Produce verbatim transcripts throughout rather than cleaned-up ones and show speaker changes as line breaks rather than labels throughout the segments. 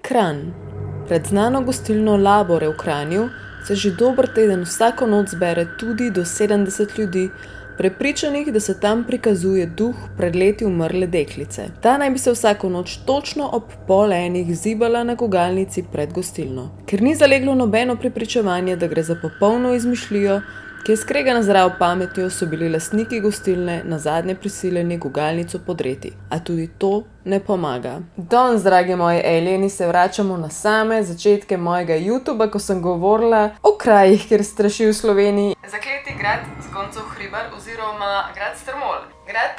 Kranj. Pred znano gostilno Labore v Kranju se že dober teden vsako noč zbere tudi do sedemdeset ljudi, prepričanih, da se tam prikazuje duh pred leti umrle deklice. Ta naj bi se vsako noč točno ob pol enih zibala na gugalnici pred gostilno. Ker ni zaleglo nobeno prepričevanje, da gre za popolno izmišljijo, ki je skregana z zdravo pametjo, so bili lastniki gostilne nazadnje prisiljeni gugalnico podreti. A tudi to ne pomaga. Danes, dragi moji alieni, se vračamo na same začetke mojega YouTubea, ko sem govorila o krajih, kjer straši v Sloveniji. Zakleti grad z koncev Hribar oziroma grad Strmol. Grad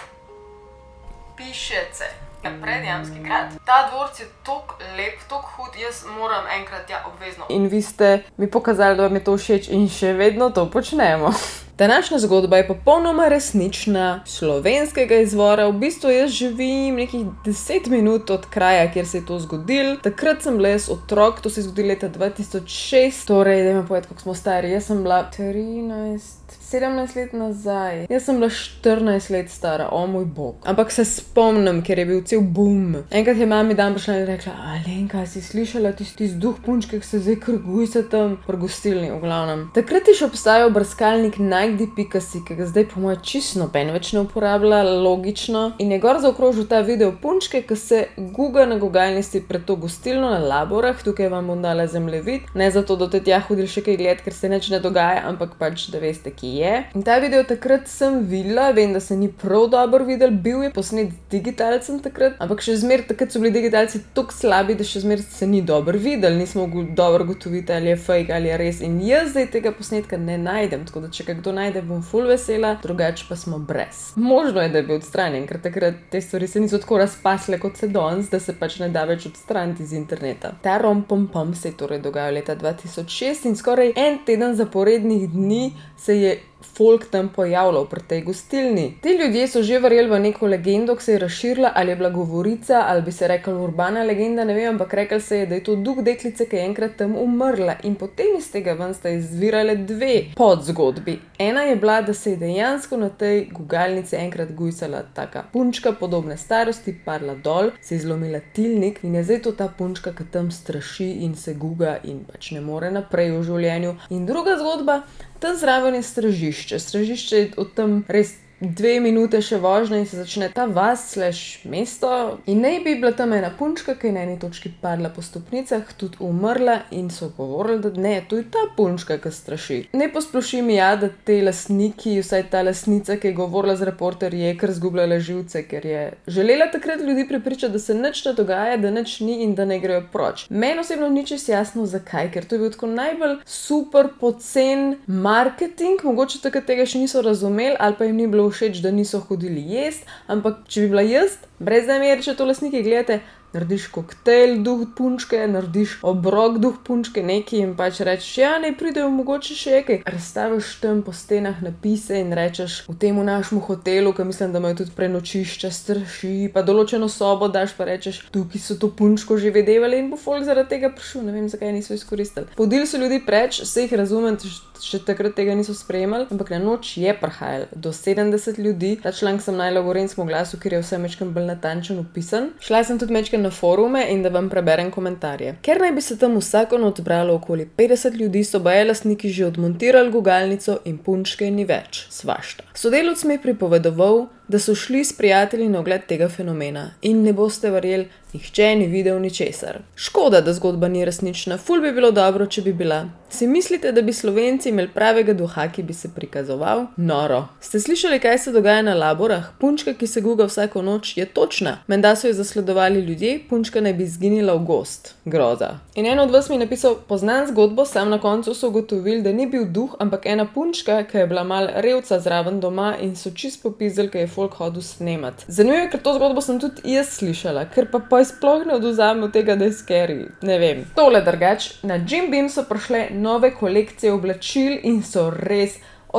Pišece. Predjamski grad. Ta dvorc je tok lep, tok hud, jaz moram enkrat ja obvezno. In vi ste mi pokazali, da vam je to všeč in še vedno to počnemo. Današnja zgodba je popolnoma resnična, slovenskega izvora. V bistvu jaz živim nekih deset minut od kraja, kjer se je to zgodilo. Takrat sem bila jaz otrok, to se je zgodilo leta dva tisoč šest. Torej, daj me povedati, kako smo stari. Jaz sem bila trinajst, sedemnajst let nazaj. Jaz sem bila štirinajst let stara, o moj bog. Ampak se spomnim, ker je bil cel boom. Enkrat je mami dan prišla in rekla: Alenka, si slišala tisti duh punčke, ki se zdaj krguj se tam pri gostilni, v glavnem. Takrat je še obstajal brskalnik najdi pika si, ki ga zdaj po moje čisto noben več ne uporablja, logično. In je gor zaokrožil ta video punčke, ki se guga na gugalnici pred to gostilno na Laborah. Tukaj vam bom dala zemljevid. Ne zato, da te tja hodili še kaj gledati, ker se nič ne dogaja, ampak pač, da veste, ki je. In ta video takrat sem videla, vem, da se ni prav dobro videl, bil je posnet z digitalcem takrat, ampak še zmer takrat so bili digitalci tako slabi, da še zmer se ni dobro videl, nismo dobro gotoviti, ali je fake ali je res. In jaz zdaj tega posnetka ne najdem, tako da če ga kdo najde, bom ful vesela, drugače pa smo brez. Možno je, da je bil odstranjen, ker takrat te stvari se niso tako razpasle kot se danes, da se pač ne da več odstraniti iz interneta. Ta rom-pom-pom se je torej dogajal leta dva tisoč šest in skoraj en teden zaporednih dni se je folk tam pojavljal pri tej gostilni. Ti ljudje so že verjeli v neko legendo, ki se je razširila, ali je bila govorica, ali bi se rekla urbana legenda, ne vem, ampak rekli se je, da je to duh deklice, ki je enkrat tam umrla. In potem iz tega ven sta izvirale dve podzgodbi. Ena je bila, da se je dejansko na tej gugalnici enkrat gujsala taka punčka podobne starosti, padla dol, se je zlomila tilnik in je zdaj to ta punčka, ki tam straši in se guga in pač ne more naprej v življenju. In druga zgodba, tam zraven je stražišče. Stražišče je od tam res dve minute še vožnje in se začne ta vas slash mesto. In naj bi bila tam ena punčka, ki je na eni točki padla po stopnicah, tudi umrla in so govorili, da ne, to je ta punčka, ki straši. Ne posplošim ja, da te lastniki, vsaj ta lastnica, ki je govorila z reporterji, je kar zgubljala živce, ker je želela takrat ljudi prepričati, da se nič ne dogaja, da nič ni in da ne grejo proč. Meni osebno ni čisto jasno, zakaj, ker to je bil tako najbolj super pocen marketing, mogoče takrat tega še niso razumeli ali pa jim ni bilo všeč, da niso hodili jesti, ampak če bi bila jaz, brez namere, če to lastniki gledate, narediš koktejl duh punčke, narediš obrok duh punčke, neki in pač rečeš, ja, ne pridejo mogoče še kaj. Razstaviš tam po stenah napise in rečeš, v temu našemu hotelu, ki mislim, da imajo tudi prenočišča, straši, pa določeno sobo daš, pa rečeš, tukaj so to punčko že vedevali in bo folk zaradi tega prišel, ne vem, zakaj niso izkoristili. Podili so ljudi preč, se jih razumem, še takrat tega niso sprejemali, ampak na noč je prihajalo do sedemdeset ljudi. Ta članek sem najla v Gorenjskem glasu, ker je vse mečkam bolj natančen opisan. Šla sem tudi mečkam na forume in da vam preberem komentarje. Ker naj bi se tam vsako noč zbralo okoli petdeset ljudi, so baje lastniki že odmontirali gugalnico in punčke ni več. Svašta. Sodelavec mi je pripovedoval, da so šli s prijatelji na ogled tega fenomena in ne boste verjeli, nihče ni videl ničesar. Škoda, da zgodba ni resnična, ful bi bilo dobro, če bi bila. Si mislite, da bi Slovenci imeli pravega duha, ki bi se prikazoval? Noro. Ste slišali, kaj se dogaja na Laborah? Punčka, ki se guga vsako noč, je točna. Menda so jo zasledovali ljudje, punčka naj bi izginila v gozd. Groza. In en od vas mi je napisal, poznam zgodbo, sam na koncu so ugotovili, da ni bil duh, ampak ena punčka, ki je bila mal revca zraven doma in so čist popizdali, ki je folk hodil snemat. Zanimivo je, ker to zgodbo sem tudi jaz slišala, ker pa pa sploh ne odvzame od tega, da je scary. Ne vem. Tole drugač, na Jim Beam so prišle nove kolekcije oblačil in so res od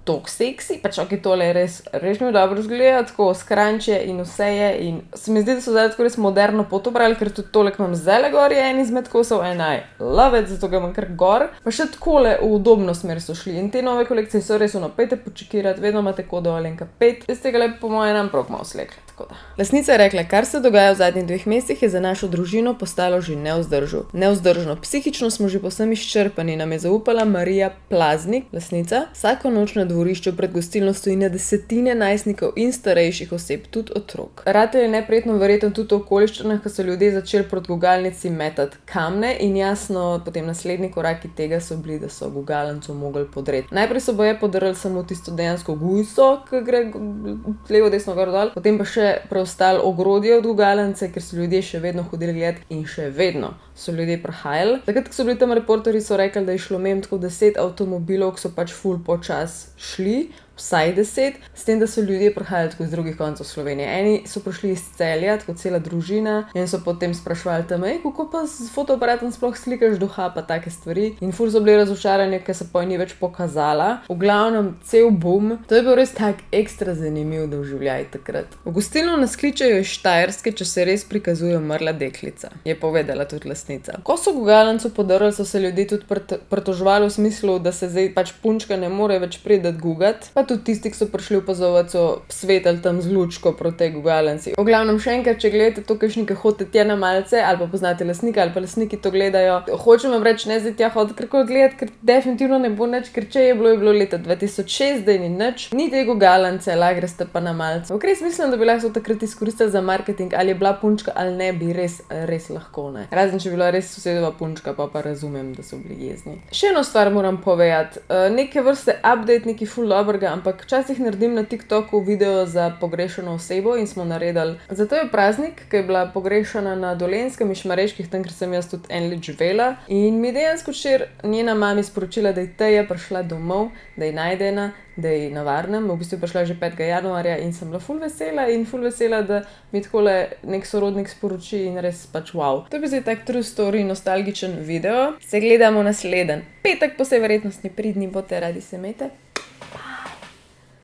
tok seksi, pač ok, tole je res, res mi dobro zgleda, tako skranče in vse je in se mi zdi, da so zdaj tako res moderno pot obrali, ker tudi tole, ki imam zdaj gor je en izmed kosov, en I love it, zato ga imam kar gor, pa še takole v udobno smer so šli in te nove kolekcije so res ono, pejte počekirati, vedno imate kodo Alenka pet, jaz tega lepo po moje nam prav malo slekle, tako da. Lasnica je rekla, kar se dogaja v zadnjih dveh mesecih je za našo družino postalo že nevzdržno. Nevzdržno, psihično smo že povsem izčrpani, nam je zaupala Marija Plaznik, lasnica, vsako noč na dvorišču pred gostilno stoji na desetine najstnikov in starejših oseb, tudi otrok. Rate je neprijetno verjetno tudi v okoliščinah, ko so ljudje začeli proti gugalnici metati kamne in jasno, potem naslednji koraki tega so bili, da so gugalnico mogli podreti. Najprej so boje podrli samo tisto dejansko gujso, ki gre levo, desno, gor dol, potem pa še preostalo ogrodje od gugalnice, ker so ljudje še vedno hodili gledati in še vedno so ljudje prihajali. Takrat, ko so bili tam reporterji, so rekli, da je šlo mem tako deset avtomobilov, ki so pač ful počas šli, vsaj deset, s tem, da so ljudje prihajali tako iz drugih koncev Slovenije. Eni so prišli iz Celja, tako cela družina, in so potem sprašvali tam, ej, kako pa z fotoaparatom sploh slikaš duha, pa take stvari. In ful so bili razočarani, ker se pa ni več pokazala. V glavnem, cel boom. To je bil res tak ekstra zanimiv doživljaj takrat. V gostilno nas kličejo iz Štajerske, če se res prikazuje umrla deklica, je povedala tudi lasnica. Ko so gugalnico podrli, so se ljudje tudi pritoževali v smislu, da se zdaj pač punčka ne more več priti gugat, pa tudi tisti, ki so prišli opazovati, so svetali tam z lučko proti tej gugalnici. V glavnem še enkrat, če gledate to, kakšnike hodite tja na malce, ali pa poznate lasnika, ali pa lasniki to gledajo, hočem vam reči, ne zdaj tja hoditi karkoli gledati, ker definitivno ne bo nič, ker če je bilo, je bilo leta dva tisoč šest, zdaj ni nič, ni te gugalnice, lahko greste pa na malce. V res mislim, da bi lahko takrat izkoristili za marketing, ali je bila punčka ali ne, bi res, res lahko, ne. Razen, če bi bila res sosedova punčka, pa pa razumem, da so bili jezni. Še eno stvar moram povedati, neke vrste update, neki ful dobrega, ampak včasih naredim na TikToku video za pogrešano osebo in smo naredili. Zato je praznik, ki je bila pogrešana na Dolenjskem in Šmareških, tam, ker sem jaz tudi en let živela. In mi dejansko včeraj njena mami sporočila, da je Teja prišla domov, da je najdena, da je na varnem. V bistvu je prišla že petega januarja in sem bila ful vesela in ful vesela, da mi takole nek sorodnik sporoči in res pač wow. To je bil zdaj tak true story, nostalgičen video. Se gledamo naslednji petek, po vsej verjetnosti pridni bote, radi se imejte.